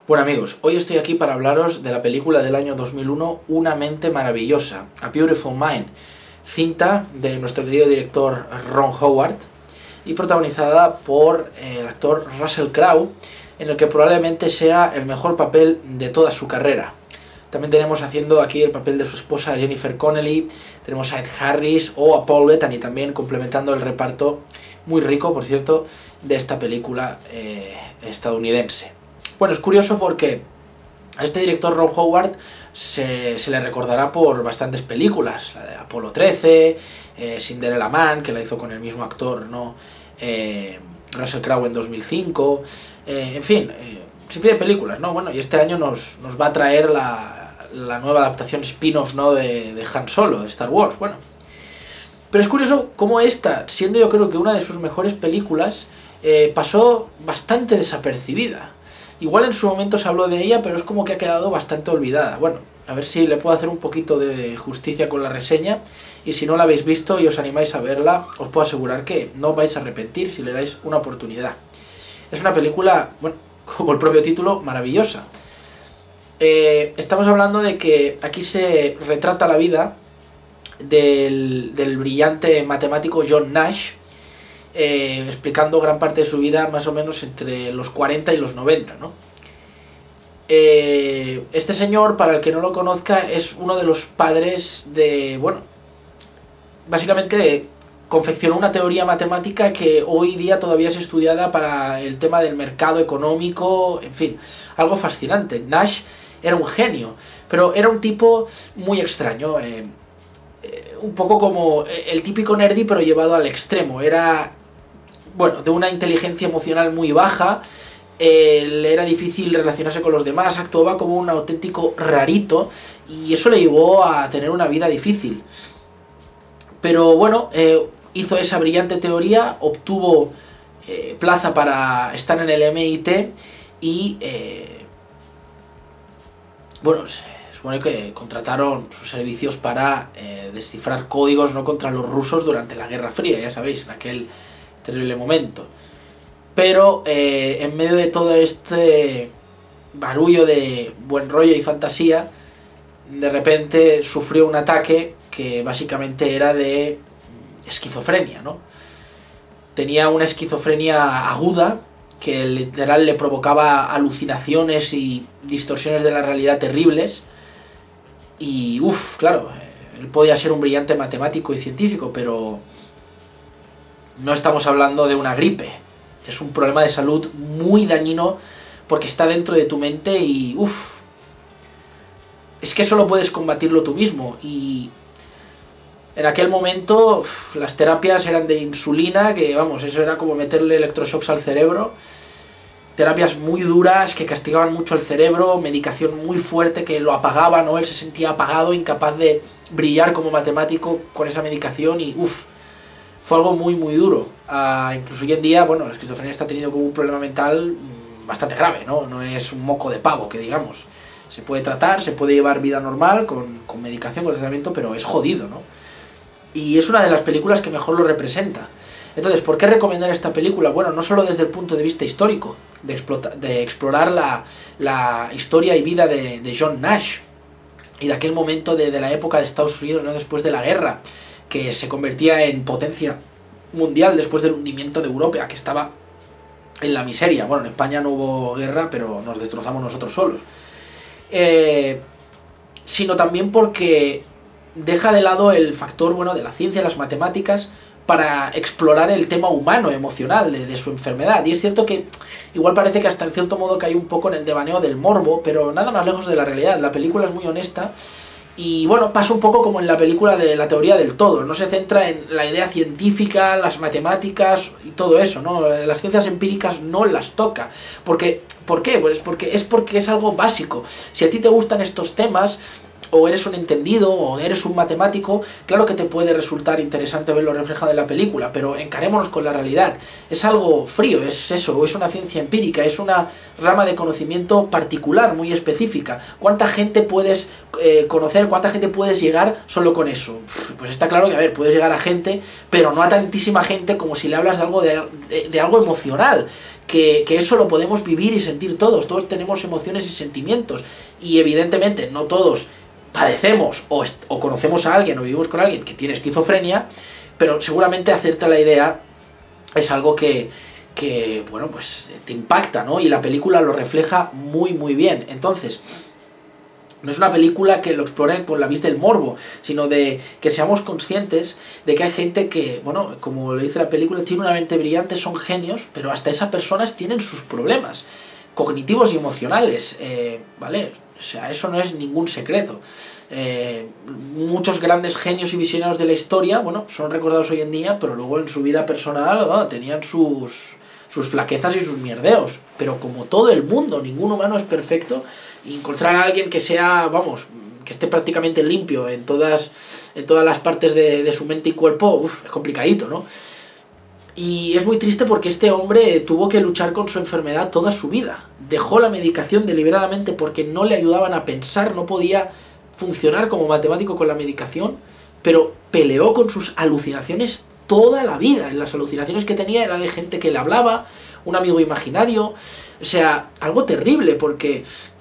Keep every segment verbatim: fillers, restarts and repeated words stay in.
Bueno amigos, hoy estoy aquí para hablaros de la película del año dos mil uno, Una mente maravillosa, A Beautiful Mind, cinta de nuestro querido director Ron Howard y protagonizada por el actor Russell Crowe, en el que probablemente sea el mejor papel de toda su carrera. También tenemos haciendo aquí el papel de su esposa Jennifer Connelly, tenemos a Ed Harris o a Paul Bettany también complementando el reparto, muy rico por cierto, de esta película eh, estadounidense. Bueno, es curioso porque a este director Ron Howard se, se le recordará por bastantes películas, la de Apolo trece, eh, Cinderella Man, que la hizo con el mismo actor, ¿no? Eh, Russell Crowe en dos mil cinco, eh, en fin, eh, sin fin de películas, ¿no? Bueno, y este año nos, nos va a traer la, la nueva adaptación spin-off, ¿no? de, de Han Solo, de Star Wars, bueno. Pero es curioso cómo esta, siendo yo creo que una de sus mejores películas, eh, pasó bastante desapercibida. Igual en su momento se habló de ella, pero es como que ha quedado bastante olvidada. Bueno, a ver si le puedo hacer un poquito de justicia con la reseña, y si no la habéis visto y os animáis a verla, os puedo asegurar que no os vais a arrepentir si le dais una oportunidad. Es una película, bueno, como el propio título, maravillosa. Eh, estamos hablando de que aquí se retrata la vida del, del brillante matemático John Nash, Eh, explicando gran parte de su vida más o menos entre los cuarenta y los noventa, ¿no? Eh, este señor, para el que no lo conozca, es uno de los padres de, bueno, básicamente confeccionó una teoría matemática que hoy día todavía es estudiada para el tema del mercado económico, en fin, algo fascinante. Nash era un genio, pero era un tipo muy extraño, eh, eh, un poco como el típico nerdy pero llevado al extremo. Era, bueno, de una inteligencia emocional muy baja, eh, le era difícil relacionarse con los demás, actuaba como un auténtico rarito y eso le llevó a tener una vida difícil. Pero bueno, eh, hizo esa brillante teoría, obtuvo eh, plaza para estar en el M I T y, eh, bueno, se supone que contrataron sus servicios para eh, descifrar códigos, ¿no?, contra los rusos durante la Guerra Fría, ya sabéis, en aquel terrible momento. Pero eh, en medio de todo este barullo de buen rollo y fantasía, de repente sufrió un ataque que básicamente era de esquizofrenia, ¿no? Tenía una esquizofrenia aguda que literal le provocaba alucinaciones y distorsiones de la realidad terribles. Y uff, claro, él podía ser un brillante matemático y científico, pero no estamos hablando de una gripe. Es un problema de salud muy dañino porque está dentro de tu mente y uff, es que solo puedes combatirlo tú mismo. Y en aquel momento uf, las terapias eran de insulina, que vamos, eso era como meterle electroshocks al cerebro. Terapias muy duras que castigaban mucho el cerebro, medicación muy fuerte que lo apagaba, ¿no? Él se sentía apagado, incapaz de brillar como matemático con esa medicación y uff, fue algo muy muy duro. Uh, incluso hoy en día, bueno, la esquizofrenia está teniendo como un problema mental mmm, bastante grave, ¿no? No es un moco de pavo, que digamos. Se puede tratar, se puede llevar vida normal con, con medicación, con tratamiento, pero es jodido, ¿no? Y es una de las películas que mejor lo representa. Entonces, ¿por qué recomendar esta película? Bueno, no solo desde el punto de vista histórico, de, explota, de explorar la, la historia y vida de, de John Nash y de aquel momento de, de la época de Estados Unidos, ¿no?, después de la guerra, que se convertía en potencia mundial después del hundimiento de Europa, que estaba en la miseria. Bueno, en España no hubo guerra, pero nos destrozamos nosotros solos. Eh, sino también porque deja de lado el factor, bueno, de la ciencia, las matemáticas, para explorar el tema humano, emocional, de, de su enfermedad. Y es cierto que igual parece que hasta en cierto modo cae un poco en el devaneo del morbo, pero nada más lejos de la realidad. La película es muy honesta y, bueno, pasa un poco como en la película de La teoría del todo. No se centra en la idea científica, las matemáticas y todo eso, ¿no? Las ciencias empíricas no las toca. Porque, ¿por qué? Pues porque es porque es algo básico. Si a ti te gustan estos temas, o eres un entendido, o eres un matemático, claro que te puede resultar interesante verlo reflejado en la película, pero encarémonos con la realidad. Es algo frío, es eso, es una ciencia empírica, es una rama de conocimiento particular, muy específica. ¿Cuánta gente puedes eh, conocer, cuánta gente puedes llegar solo con eso? Pues está claro que, a ver, puedes llegar a gente, pero no a tantísima gente como si le hablas de algo, de, de, de algo emocional, que, que eso lo podemos vivir y sentir todos, todos tenemos emociones y sentimientos, y evidentemente no todos padecemos o, o conocemos a alguien o vivimos con alguien que tiene esquizofrenia, pero seguramente hacerte la idea es algo que, que, bueno, pues te impacta, ¿no? Y la película lo refleja muy muy bien. Entonces, no es una película que lo explore por la vista del morbo, sino de que seamos conscientes de que hay gente que, bueno, como lo dice la película, tiene una mente brillante, son genios, pero hasta esas personas tienen sus problemas cognitivos y emocionales, eh, ¿vale? O sea, eso no es ningún secreto. Eh, muchos grandes genios y visionarios de la historia, bueno, son recordados hoy en día, pero luego en su vida personal, oh, tenían sus, sus flaquezas y sus mierdeos. Pero como todo el mundo, ningún humano es perfecto, y encontrar a alguien que sea, vamos, que esté prácticamente limpio en todas, en todas las partes de, de su mente y cuerpo, uf, es complicadito, ¿no? Y es muy triste porque este hombre tuvo que luchar con su enfermedad toda su vida. Dejó la medicación deliberadamente porque no le ayudaban a pensar, no podía funcionar como matemático con la medicación, pero peleó con sus alucinaciones toda la vida. Las alucinaciones que tenía era de gente que le hablaba, un amigo imaginario, o sea, algo terrible porque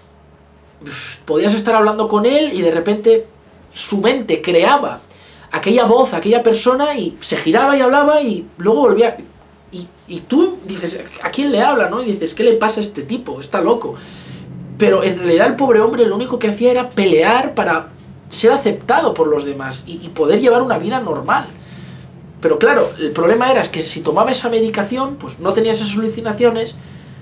uf, podías estar hablando con él y de repente su mente creaba aquella voz, aquella persona, y se giraba y hablaba y luego volvía. Y, y tú dices, ¿a quién le habla, no? Y dices, ¿qué le pasa a este tipo? Está loco. Pero en realidad el pobre hombre lo único que hacía era pelear para ser aceptado por los demás y, y poder llevar una vida normal. Pero claro, el problema era que si tomaba esa medicación, pues no tenía esas alucinaciones,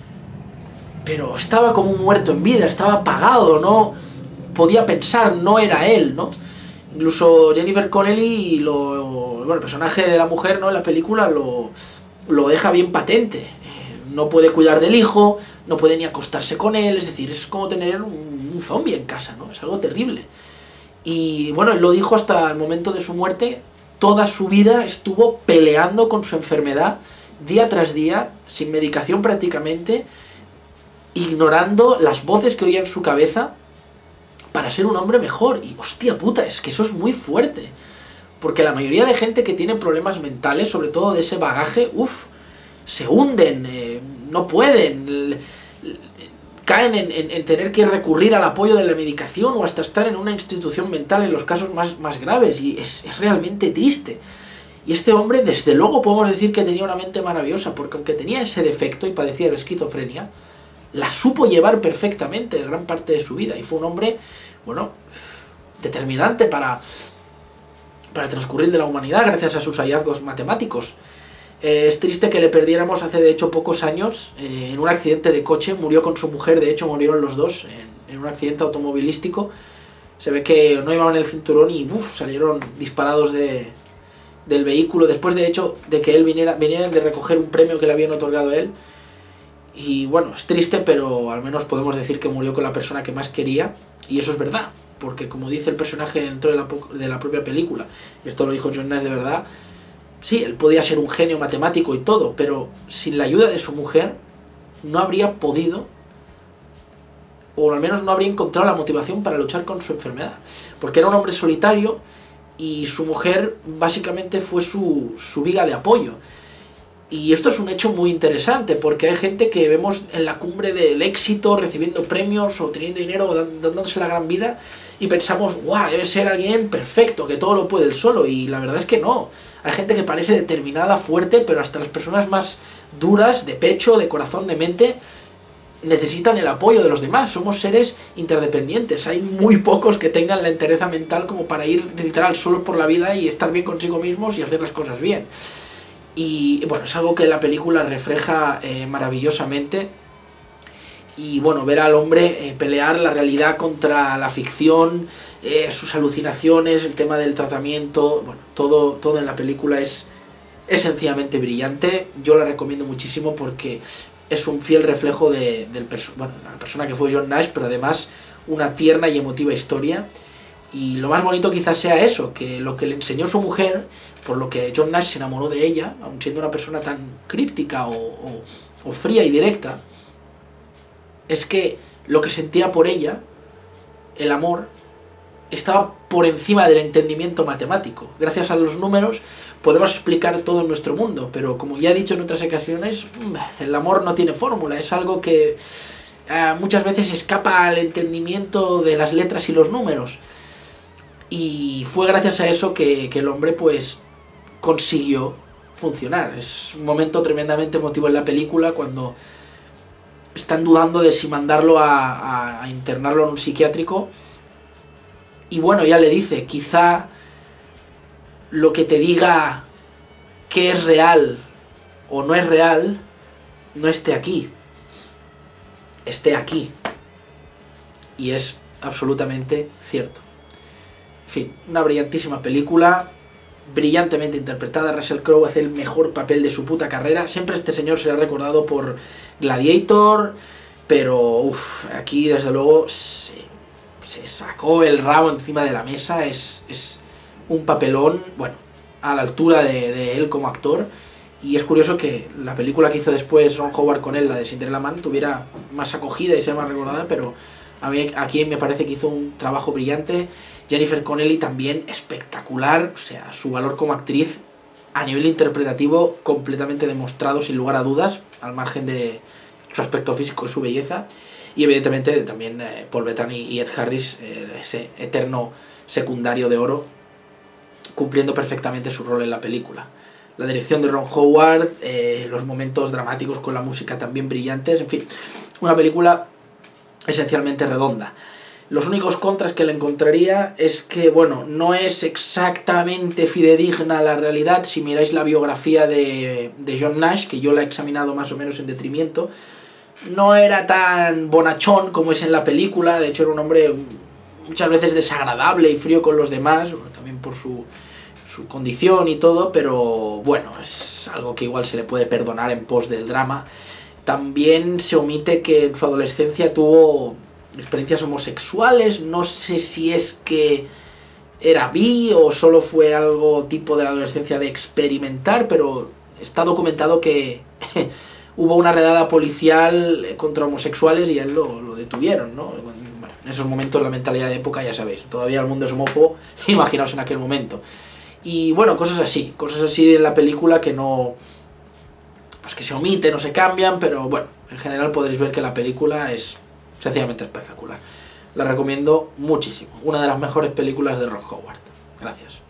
pero estaba como un muerto en vida, estaba apagado, no podía pensar, no era él, ¿no? Incluso Jennifer Connelly, lo, bueno, el personaje de la mujer, ¿no?, en la película lo, lo deja bien patente. Eh, no puede cuidar del hijo, no puede ni acostarse con él, es decir, es como tener un, un zombie en casa, ¿no? Es algo terrible. Y bueno, él lo dijo hasta el momento de su muerte, toda su vida estuvo peleando con su enfermedad, día tras día, sin medicación prácticamente, ignorando las voces que oía en su cabeza, para ser un hombre mejor. Y hostia puta, es que eso es muy fuerte, porque la mayoría de gente que tiene problemas mentales, sobre todo de ese bagaje, uff, se hunden, eh, no pueden, caen en, en, en tener que recurrir al apoyo de la medicación o hasta estar en una institución mental en los casos más, más graves, y es, es realmente triste. Y este hombre, desde luego podemos decir que tenía una mente maravillosa, porque aunque tenía ese defecto y padecía la esquizofrenia, la supo llevar perfectamente gran parte de su vida, y fue un hombre, bueno, determinante para, para el transcurrir de la humanidad gracias a sus hallazgos matemáticos. Eh, es triste que le perdiéramos hace de hecho pocos años, eh, en un accidente de coche. Murió con su mujer, de hecho murieron los dos en, en un accidente automovilístico. Se ve que no llevaban el cinturón y uf, salieron disparados de, del vehículo, después de hecho de que él viniera, viniera de recoger un premio que le habían otorgado a él. Y bueno, es triste, pero al menos podemos decir que murió con la persona que más quería, y eso es verdad, porque como dice el personaje dentro de la, de la propia película, y esto lo dijo John Nash de verdad, sí, él podía ser un genio matemático y todo, pero sin la ayuda de su mujer no habría podido, o al menos no habría encontrado la motivación para luchar con su enfermedad, porque era un hombre solitario y su mujer básicamente fue su, su viga de apoyo. Y esto es un hecho muy interesante, porque hay gente que vemos en la cumbre del éxito, recibiendo premios o teniendo dinero o dándose la gran vida, y pensamos, guau, debe ser alguien perfecto, que todo lo puede él solo, y la verdad es que no. Hay gente que parece determinada, fuerte, pero hasta las personas más duras, de pecho, de corazón, de mente, necesitan el apoyo de los demás. Somos seres interdependientes. Hay muy pocos que tengan la entereza mental como para ir literal solos por la vida y estar bien consigo mismos y hacer las cosas bien. Y bueno, es algo que la película refleja eh, maravillosamente. Y bueno, ver al hombre eh, pelear la realidad contra la ficción, eh, sus alucinaciones, el tema del tratamiento, bueno, todo, todo en la película es, es sencillamente brillante. Yo la recomiendo muchísimo porque es un fiel reflejo de, del perso bueno, la persona que fue John Nash, pero además una tierna y emotiva historia. Y lo más bonito quizás sea eso, que lo que le enseñó su mujer, por lo que John Nash se enamoró de ella, aun siendo una persona tan críptica o, o, o fría y directa, es que lo que sentía por ella, el amor, estaba por encima del entendimiento matemático. Gracias a los números podemos explicar todo en nuestro mundo, pero como ya he dicho en otras ocasiones, el amor no tiene fórmula, es algo que eh, muchas veces escapa al entendimiento de las letras y los números. Y fue gracias a eso que, que el hombre pues consiguió funcionar. Es un momento tremendamente emotivo en la película cuando están dudando de si mandarlo a, a, a internarlo en un psiquiátrico. Y bueno, ya le dice, quizá lo que te diga que es real o no es real, no esté aquí, esté aquí. Y es absolutamente cierto. En fin, una brillantísima película, brillantemente interpretada. Russell Crowe hace el mejor papel de su puta carrera. Siempre este señor será recordado por Gladiator, pero uff, aquí desde luego se, se sacó el rabo encima de la mesa. Es, es un papelón, bueno, a la altura de, de él como actor. Y es curioso que la película que hizo después Ron Howard con él, la de Cinderella Man, tuviera más acogida y sea más recordada, pero a mí aquí me parece que hizo un trabajo brillante. Jennifer Connelly también espectacular, o sea, su valor como actriz a nivel interpretativo completamente demostrado sin lugar a dudas, al margen de su aspecto físico y su belleza. Y evidentemente también eh, Paul Bettany y Ed Harris, eh, ese eterno secundario de oro, cumpliendo perfectamente su rol en la película. La dirección de Ron Howard, eh, los momentos dramáticos con la música también brillantes, en fin, una película esencialmente redonda. Los únicos contras que le encontraría es que, bueno, no es exactamente fidedigna a la realidad. Si miráis la biografía de, de John Nash, que yo la he examinado más o menos en detrimento, no era tan bonachón como es en la película. De hecho, era un hombre muchas veces desagradable y frío con los demás, también por su, su condición y todo, pero bueno, es algo que igual se le puede perdonar en pos del drama. También se omite que en su adolescencia tuvo experiencias homosexuales. No sé si es que era bi o solo fue algo tipo de la adolescencia de experimentar, pero está documentado que hubo una redada policial contra homosexuales y a él lo, lo detuvieron, ¿no? Bueno, en esos momentos la mentalidad de época, ya sabéis, todavía el mundo es homófobo, imaginaos en aquel momento. Y bueno, cosas así, cosas así en la película que no, pues que se omiten o se cambian, pero bueno, en general podréis ver que la película es sencillamente espectacular. La recomiendo muchísimo. Una de las mejores películas de Ron Howard. Gracias.